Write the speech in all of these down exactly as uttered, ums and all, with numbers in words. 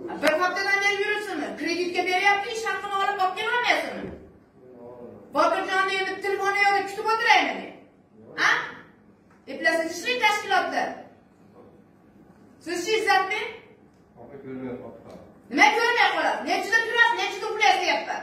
Bir haftadan beri yürürsünmü? Kreditga beryapti, ish haqini olib olib kelolmayapsizmi? Botirjonni endi telefoni yo'q, kutib o'tiraymi? Ha? Eplasiz ishlaydi tashkilotda. Siz-chi Izzatmi? Opa ko'rmay qolibdi. Nima ko'rmay qolasiz? Nechida turasiz, nechida uxlaysiz deyapman.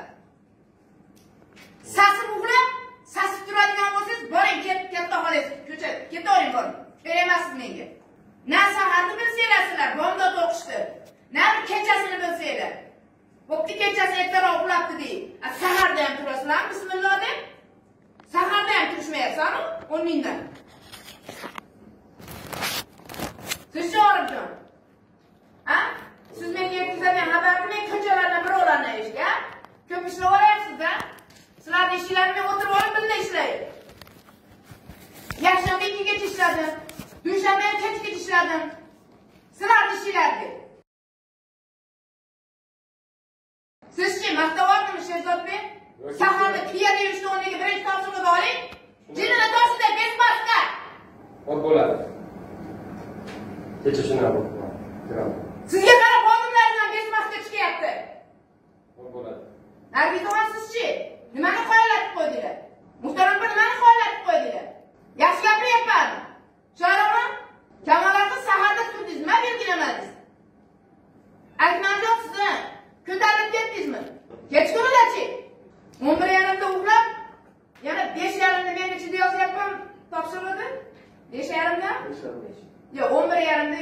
Sasib uxlab, sasib turadigan bo'lsangiz, boring, katta xolaysiz, ko'cha, ketavering boring. Kerak emassiz menga. Na saharni bilsanglar sizlar, bomdod o'qishdi. Na kechasini bilsanglar. Bo'pti, kechasi ertaroq uxlabdi deyib. Saharda ham turasizlarmi? Bismillah deb. Saharda ham turishmayapsan-ku, o'n mingdan. Siz-chi Orifjon? Ha? Siz menga yetkazadigan xabarni men ko'chalardan birovlardan eshitgan. Ko'p ishlab olyapsiz-da. Sizlarning ishlaringizni o'tirib olib birga ishlaydi. Yakshanba ikkigacha ishladim. Dushanba kechgacha ishladim. Sizlarning ishinglarga. Siz-chi maqtavordimi Sherzodbek? Saharda piyada yurishni o'rniga birinchi topshiriqni oling. Jinini toshida besmasga. Xo'p bo'ladi. Kecha shunday bo'ldi. Kiraman. Sizga qarab xodimlaringizdan besmasga chiqyapti. Xo'p bo'ladi. Nargizaxon siz-chi? Nimani qoyillatib qo'ydinglar? Muhtaram bir nimani qoyillatib qo'ydinglar? Yaxshi gapiryapmanmi? Sho'roqmi? Kamallarga saharda turdingiz, nima belgilamadingiz? Akmaljon sizni ko'tarib ketdingizmi? Kechqurungacha o'n bir yarimda uxlab, yana besh yarimda men ichida yozyapman, topshiruvdi. besh yarimda? Yo'q, o'n bir yarimda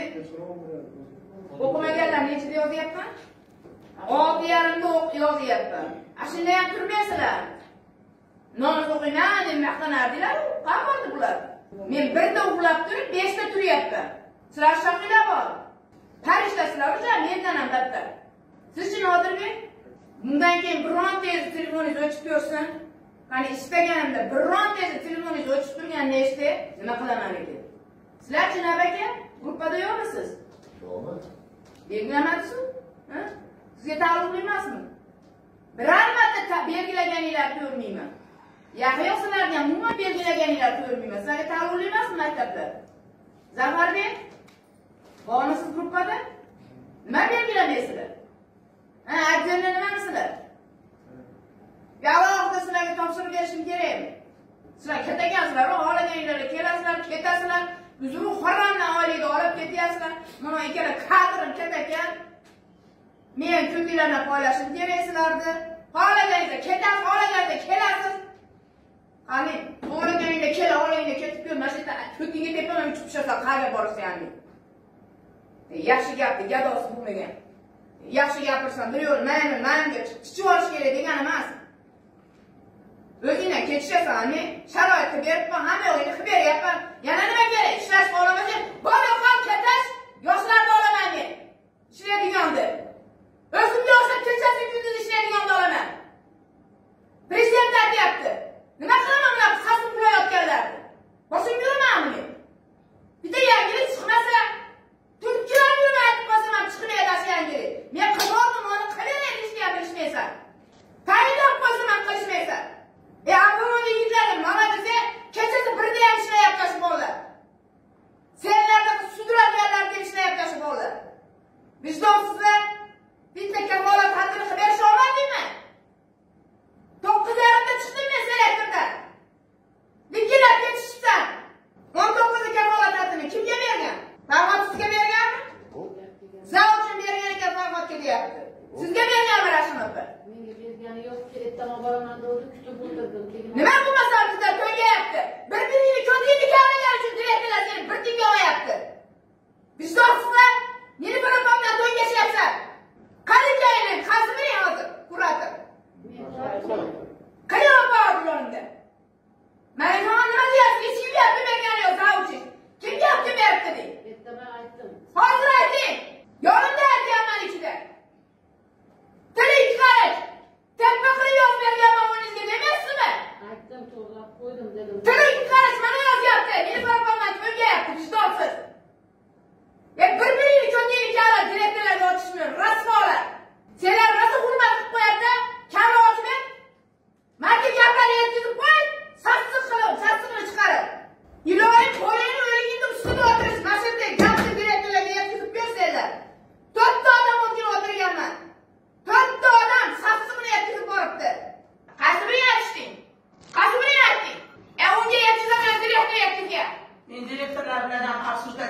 o'qimaganlar nechida yozyapman? olti yarimda yozyapman. Ashunda ham turmaysizlar. Nomus o'qiyman deb maqtanardinglar-ku. Qayerda bular? Men birda uxlab turib, beshda turyapman. Sizlar shaqilab bor. Farishtasizlar-ku, mendan ham battar. Siz-chi Nodirbek? Bundan keyin birontangiz telefoningiz o'chib tursin. Qani istaganimda birontangiz telefoningiz o'chib turganini eshitib, nima qilaman ekan? Sizlar-chi Nabaka? Gruppada yo'qmisiz? Yo'qmi? Belgilamadingiz-ku? Ha? Sizga taalluqli emasmi? Biror marta belgilaganinglar ko'rmayman. Yaxshi sizlarga umuman belgilaganinglar ko'rmayman. Sizlarga taalluqli emasmi maktabda? Zafarbek? Bormisiz gruppada? Nima belgilamaysizlar? Ha, ajrni nimanisizlar? Alohida sizlarga topshiriq berishim kerakmi? Sizlar ketagansizlar, xohlaganinglarga kelasizlar, ketasizlar. Uzru haromdan oylikni olib ketyapsizlar. Mana ikkala kadrim ketakan. Men ko'ngillarni poylashim kerak sizlarni. Xohlaganingizda ketasiz, xohlaganingizda kelasiz. Qani, xohlaganingizda kela, xohlaganingizda ketib ko'r, mana shu yerda ko'tingga tepaman uchib tushasan, qayerga borsan ham. Yaxshi gapni gadosi bo'lmagan. Yaxshi gapirsan, bir yo'l mayli, mayli chiqib olish kerak degan emas. O'zingdan ketishasan, men sharoitni beribman, hamma yo'lni qilib beryapman. Yana nima kerak? Ishlash xohlamasang, bola ham ketash, yoshlarni olaman men. Ishlaydiganda. O'zimga o'xshab kechasi kunduz ishlaydiganda olaman. Prezident aytyapti. Nima qilaman bular qasam qilayotganlarni? Boshim yurmanmi men? Bitta yangilik chiqmasa, turklar yurmay aytib qolsam ham chiqmaydi ash yangilik. Men qiloldim, uni qilaver ishga bilishmaysan. Tayinlab qo'ysam ham qilishmaysan. E, avval yigitlarim, mana desa, kechasi birda ham ishlayapti shu bolalar. Senlarda sudraganlar deb ishlayapti shu bolalar. Vijdonsizlar, bitta kafolat xatini qilib berish olmadingmi? to'qqiz yarimda chiqdim men selektordan. Likillab ketishibsan. o'n to'qqizda kafolat xatini kimga bergan? Farhodga berganmi? Zavod uchun bergan ekan Farhodga deyapti. Sizga berganmi Rashimov? Menga bergani yo'q, ertaga boraman deb kutib o'tirdim. Nima bu masalada to'yayapti? Bir-birini ko'zingni kavlagan uchun direktorlar seni bir tinga olyapti. Vijdonsizlar, meni bilan to'y yashayapsan. Qani kelin, qaziming hozir, quratim. Qayoqqa bordilarda? Mana nima deyapsiz? Hech kim gapni bergani yo'q, zavchi. Kim gapni beribdi deng? Ertaga aytdim. Hozir ayting. Yonimda aytyapman ichida. Tili ikki qarich. Tepa qilib yozib berganman o'zingizga demaysizmi? Aytdim, to'g'rilab qo'ydim dedim. Tili ikki qarich mana yozyapti. Meni farqolmay to'ygayapti, vijdonsiz. Ya bir-birini ko'ngilni kala direktorlarga otishmi? Rasvolar. Senlar rosa hurmat qilib qo'yadi, kala otishmi? Marka gaplarni yetkazib qo'y, sassiq qilib, sassiqni chiqarib. Iloyim qo'lini o'ligingni ustida o'tirish, mana shunday gapni direktorlarga yetkazib bersanglar. To'rtta odam o'tirib o'tirgan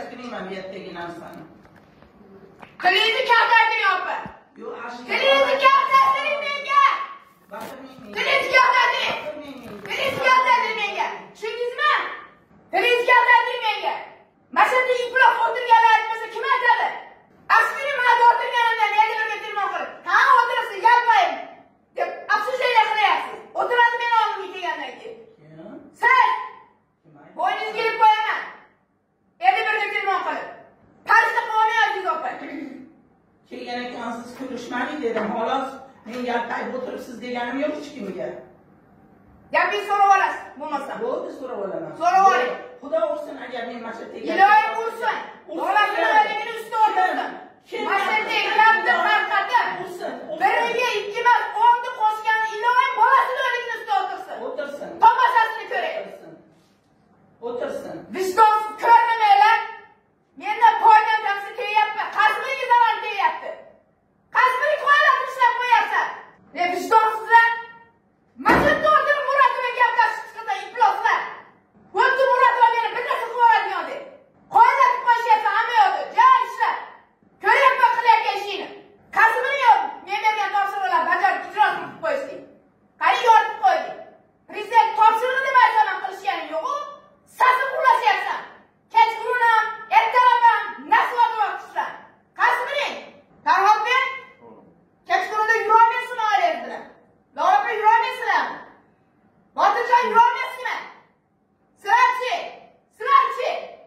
kechirmayman bu yerdagi narsani. Tilingizni kaltaytiring opa. Yo'q, ashi. Tilingizni kaltaytiring menga. Baqirmayman. Tilingizni kaltaytiring. Tilingizni kaltaytiring menga. Tushundingizmi? Tilingizni kaltaytiring menga. Mana shu yerda iploq o'tirganlar bo'lsa kim aytadi? Askari mana o'tirganimdan yana birga telefon qilib, "Ha, o'tirasiz, yalmaying." deb afsuslar qilyapsiz. O'tiradi men oldimga kelgandan keyin. Siz bo'yningizga kelib qo'yaman. Yana birga telefon qilib. Parishda qo'ymayapsiz opa. Kelgan ekansiz, ko'rishmadik dedim. Xolos, men yaltayib o'tiribsiz deganim yo'q hech kimga. Gapingizni so'rab olasiz, bo'lmasa. Bo'ldi, so'rab olaman. So'rab oling. Xudo ursin agar men mana shu tegan. Iloyim ursin. Bolasini o'ligini usti o'tirdim. Mashaddek gapni tarqatib, biriga ikki emas, o'nni qo'shgan iloyim bolasini o'ligini usti o'tirsin. O'tirsin. Tomoshasini ko'ray. O'tirsin. O'tirsin. Vijdonsiz ko'rmanglar. Mendan poydam taqsi teyapti. Qazmiga zarar teyapti. Qazmiga qo'yib ishlab qo'yapsan. Ne vijdonsizlar? Masjidda o'tirib Muratova gaplashib chiqadi, ifloslar. O'tdi Muratova meni bittasi qo'yadigan deb. Qo'ylatib qo'yishyapsan hamma yoqda. Jan ishlar. Ko'ryapman qilayotgan ishingni. Qazmini yo'q. Men bergan topshiriqlar bajarib ijrosi qilib qo'yishdik. Qani yoritib qo'ydik. Prezident topshirig'i deb aytaman qilishganing yo'q-ku. Sasib ulashyapsan. Kechqurun, ertalab ham nasvat vaqtsan. Qazmini. Tarhobbek. Kechqurunda yurolmaysizmi oilangiz bilan? Lola yurolmaysizlarmi? Botirjon yurolmaysizmi? Sizlarchi? Sizlarchi?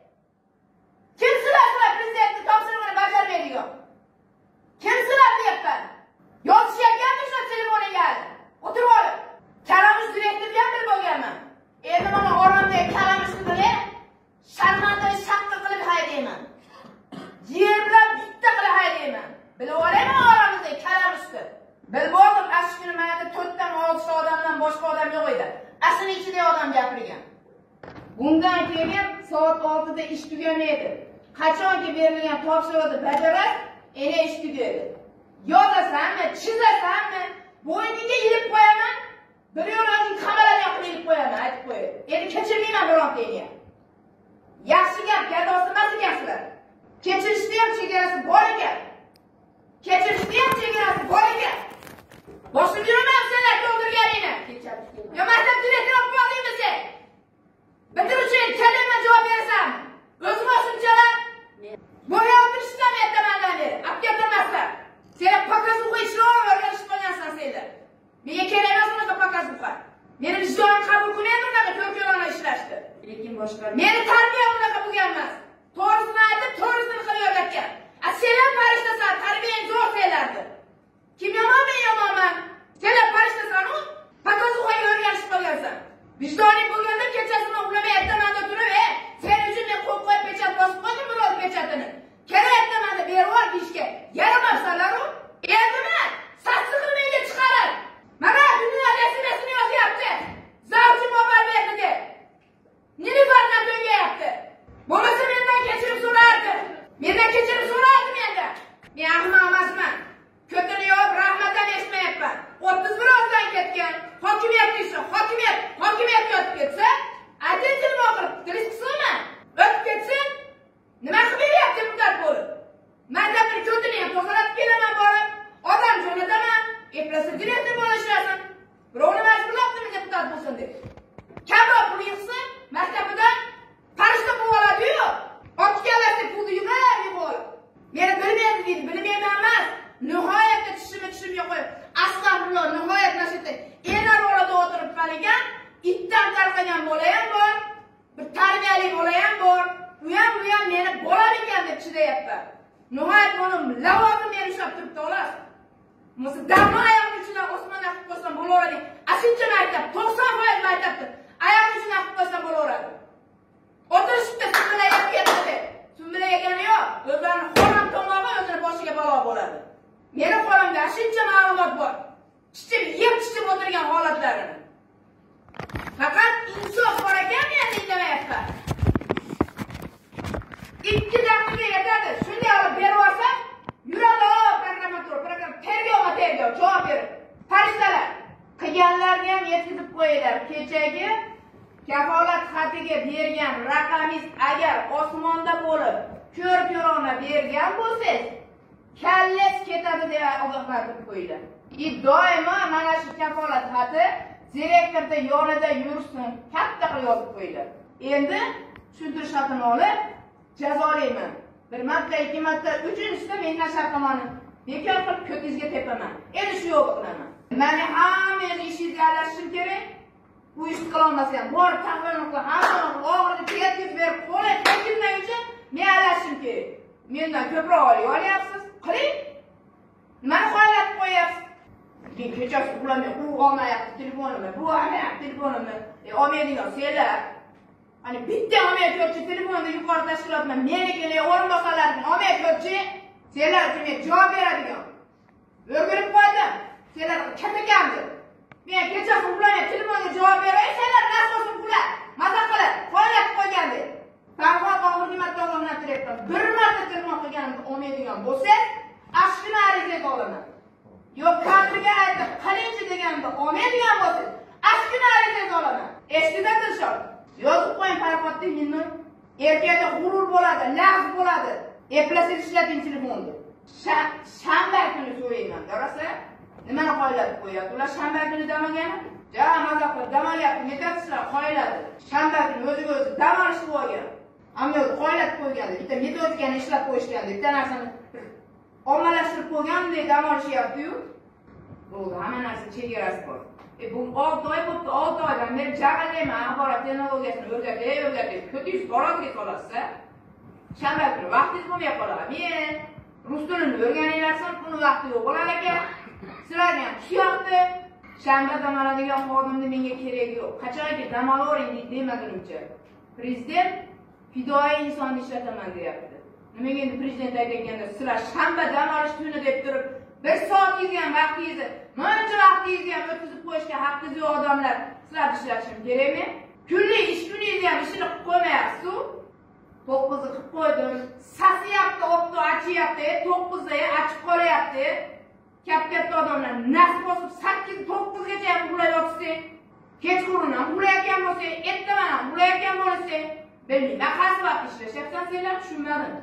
Kimsizlar sizlar prezidentni topshirig'ini bajarmaydigan? Kimsizlar deyapman? Yozishyapganmi shu telefoningga? O'tirib olib. Kalamush direktorga ham bilib bo'lganman. Endi mana oromdagi kalamushni bilib, sharmandani shaqqa qilib haydayman. Yer bilan bitta qilib haydayman. Bilib olayman oramizdagi kalamushni. Bilib oldim, asli kuni mana bu to'rtdan oltita odamdan boshqa odam yo'q edi. Asli ichida odam gapirgan. Bundan keyin soat oltida ish tugamaydi. Qachonki berilgan topshiriqni bajarib, ene ish tugaydi. Yozasanmi, chizasanmi, bo'yningga ilib qo'yaman. Bir yo'lning qamalani qilib ilib qo'yaman, aytib qo'yay. Endi kechirmayman birontangga. Yaxshi gap, gadosi emas ekansizlar. Kechirishni ham chegarasi bor ekan. Kechirishni ham chegarasi bor ekan. Boshqa yuraman senlar o'ldirganingni. Yo, maktab direktori olib qoldingmi sen? Bitiruvchi kalima javob berasan. O'zim oshimchalar. Bo'ya o'tirishdan aytamandan beri. Apkatirmaslar. Sen pokazuxga ishlar o'rganishib qolgansan senlar. Menga kerak emas unaqa pokazuxga. Meni vijdonim qabul qilmaydi unaqa ko'rko'rona ishlashdi. Lekin boshqa. Meni tarbiya unaqa bo'lgan emas. To'g'risini aytib, to'g'risini qilib o'rgatgan. A senlar farishtasan, tarbiyang zo'r senlardi. Kim yomon, men yomonman. Senlar farishtasan-ku, pokazuxga o'rganishib qolgansan. Vijdoning bo'lganda kechasini uxlamay aytamanda turib, "Ey, sen uchun men qo'yib qo'yib pechat bosib qo'ydim biror pechatini. Kerak aytamanda berib ol ishga. Yaramabsanlar-ku. Eldimi? Sassiqni menga chiqarib. Mana dunyoda esmasini yozyapti. Zavji mobil berdi deb. Nilüferdan döngayapti. Bo'lmasa mendan kechirim so'rardi. Mendan kechirim so'rardi mendan. Men ahmoq emasman. Ko'tini yo'q, rahmatdan eshitmayapman. o'ttiz bir oydan ketgan. Hokimiyat ishi, hokimiyat, hokimiyat o'tib ketsa, ayting tilma qilib, tirishsinmi? O'tib ketsin. Nima qilib beryapti deputat bo'lib? Maktabni ko'tini ham to'g'ratib kelaman borib, odam jo'nataman, eplasa direktor bo'lishlasin. Birovni majburlabdimi deputat bo'lsin deb. Kamroq pul yig'sin, maktabidan farishta qilib oladi-yu. Otganlarga pulni yig'ib yig'ib. Meni bilmaydi deydi, bilmayman emas. Nihoyatda tishimni tishimga qo'yib, astag'firulloh, nihoyat nashatda enar o'rada o'tirib qolgan, itdan tarqagan bola ham bor, bir tarbiyali bola ham bor. U ham bu ham meni bolam ekan deb chidayapti. Nihoyat buni lavozim meni ushlab turibdi olar. Musi darmon oyog'ini ichidan osmonga qilib qo'ysam bo'laveradi. Ashuncha maktab, to'qson foiz maktabda oyog'ini ichidan qilib qo'ysam bo'laveradi. O'tirishibdi, sumlayib ketdi. Sumlayagani yo'q, o'zlarini xo'ram tomog'i o'zini boshiga balo bo'ladi. Meni qo'limda shuncha ma'lumot bor. Chichib, yeb chichib o'tirgan holatlarini. Faqat insof bor ekan, meni indamayapman. ikki daqiqa yetadi. Shunday olib berib olsam, yuradi, programmator, program tergovma tergov javob berib. Farishtalar, qilganlarni ham yetkazib qo'yinglar. Kechagi kafolat xatiga bergan raqamingiz agar osmonda bo'lib bergan bo'lsangiz, kallangiz ketadi deb ogohlantirib qo'yinglar. И doimo mana shu kafolat xati direktorda yonida yursin, katta qilib yozib qo'yinglar. Endi tushuntirish xatini olib jazolayman. Bir marta, ikki marta, uchinchisida mehnat shartnomani bekor qilib ko'kizga tepaman. Endi shu yo'l qilaman. Mani hammangiz ishingizga aralashishim kerak. Bu ishni qila olmasam, bor taxminim qilib, hamma og'irni tegatkizib berib, qo'li tegilmaguncha men aralashishim kerak. Mendan ko'proq olib olyapsiz, qiling. Mani qo'yib qo'yapsiz. Men kechasi uxlamay, u olmayapti telefonimni, bu olmayapti telefonimni. E, olmaydigan senlar. Hani bitta olmayotchi telefonni yuqori tashkilotman, menikini o'rinbosarlarni olmayotchi, senlar uchun men javob beradigan. O'rganib qo'ydim. Senlar kattakamdi. Men kechasi uxlamay telefonga javob beray, senlar nasosin uxlar. Maza qilib, qo'yib qo'ygandi. Farhod oxirgi marta ogohlantiryapman. Bir marta telefon qilganimda olmaydigan bo'lsa, ashkina ariza olaman. Yo'q, kadrga aytib, qilinchi deganimda olmaydigan bo'lsa, ashkina ariza olaman. Eshitdingmi Dilshod? Yozib qo'ying Farhodda menni. Erkakda g'urur bo'ladi, lafz bo'ladi. Eplasini ishlating telefonni. Shanba kuni so'rayman, qarasa, nimani qo'yiladi qo'yadi? Ular shanba kuni dam olgani? Ja, maza qilib dam olyapti, metasizlar qo'yiladi. Shanba kuni o'ziga o'zi dam olishni qo'ygan. Ammo qo'yilib qo'ygandi. Bitta metodikani ishlab qo'yishgandi. Bitta narsani ommalashtirib qo'ygandek dam olishyapti-yu. Bo'ldi, hamma narsa chegarasi bor. E bu olti oy bo'libdi, olti oydan beri jag'alayman, axborot texnologiyasini o'rgatay, o'rgatay, ko'tingiz boradiga qolasiz. Shanba kuni vaqtingiz bo'lmay qoladi. Men rus tilini o'rganinglarsan, uni vaqti yo'q bo'lar ekan. Sizlarga ham tushyapti. Shanba dam oladigan xodimni menga keragi yo'q. Qachonki dam olavering demagunimcha. Prezident fidoyi insonni ishlataman deyapti. Nimaga endi prezident aytganda sizlar shanba dam olish kuni deb turib, bir soatingizni ham vaqtingizni, muncha vaqtingizni ham o'tkazib qo'yishga haqqingiz yo'q odamlar. Sizlar ishlatishim kerakmi? Kunlik ish kuningizni ham ishini qilib qo'ymayapsiz-ku. to'qqizni qilib qo'ydim. Sasiyapti, o'qdi, achyapti, to'qqizda achib qolyapti. Katta-katta odamlar nas bosib sakkiz to'qqizgacha ham uxlab yotsa, kechqurun ham uxlayotgan bo'lsa, ertaman ham uxlayotgan bo'lsa, bilmayman, qaysi vaqt ishlashyapsan senlar, tushunmadim.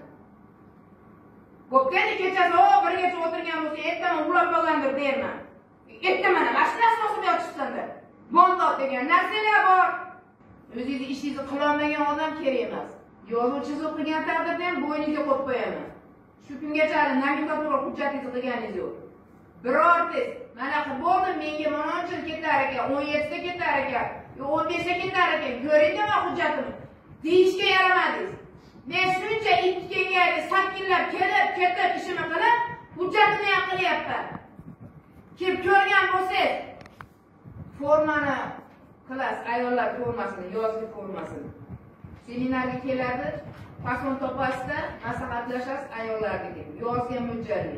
Bo'pkani kechasi o birgacha o'tirgan bo'lsa, ertaman uxlab qolgandir deyman. Ertaman ham ashna bosib yotishsanda. Bondot degan narsalar bor. O'zingiz ishingizni qila olmagan odam kerak emas. Yozuvchi o'qigan taqdirda ham bo'yningizga qo'yib qo'yaman. Shu kungacha nomenklatura hujjatingizni qilganingiz yo'q. Birortangiz mana qilib bo'ldi, menga mana uncha ketar ekan, o'n yettida ketar ekan, o'n beshda ketar ekan, ko'ring nima hujjatimni. Deyishga yaramadingiz. Men shuncha ikki kengaydi, sakkinlab kelib, ketib ishimni qilib, hujjatimni ham qilyapman. Kim ko'rgan bo'lsangiz, formani qilasiz, ayollar formasini, yozgi formasini. Seminarga keladi, pason topasizda, maslahatlashasiz ayollarga. Yozga mo'ljalli.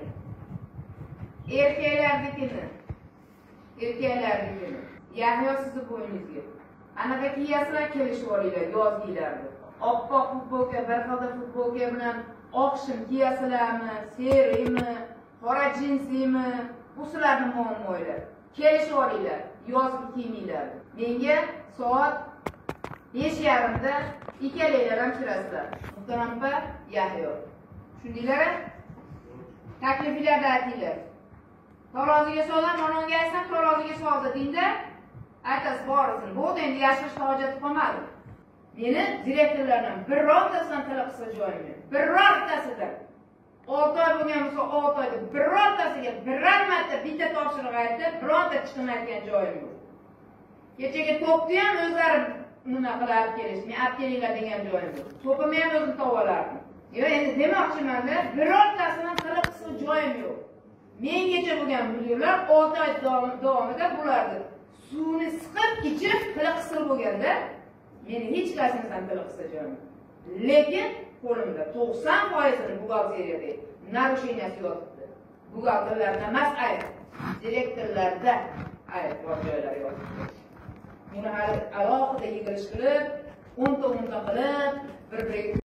Erkaklarnikini, erkaklarnikini. Yahyo sizni bo'yningizga. Anaqa kiyasizlar, kelishib olinglar yozgilarni. Oppoq futbolka, bir xilda futbolka bilan oq shim kiyasizlarmi, serimi, qora jinsimi, bu sizlarning muammolar. Kelishib olinglar, yozgi kiyiminglar. Menga soat besh yarimda ikkalaylar ham kirasizlar. Muhtaram opa, Yahyo. Tushundinglar? Takliflarni aytinglar. Toroziga so'zam, onamga aytsam, toroziga so'zda deydi. Aytasiz borisini. Bo'ldi, endi yashirishga hojat qolmadi. Meni direktorlardan birortasidan talab qilsa joyim yo'q. Birortasidan. olti oy bo'lgan bo'lsa, olti oyda birortasiga biror marta bitta topshiriq aytib, birorta chiqmayotgan joyim yo'q. Kechaga to'pni ham o'zlari nima qilib kelish, men olib kelinglar degan joyim yo'q. To'pimni ham o'zim topib olardim. Yo'q, endi demoqchiman-da, birortasidan talab qilsa joyim yo'q. Mengacha bo'lgan mudirlar olti oy davomida bulardi. Suvni siqib, ichib, tili qisir bo'lganda, meni hech qaysingizni tili qisir joyim. Lekin qo'limda to'qson foizini buxgalteriyada narusheniyasi yotibdi. Buxgalterlarda emas, ayb. Direktorlarda ayb bor joylari yotibdi. Buni hali alohida yig'ilish qilib, o'nta o'nta qilib, bir-biriga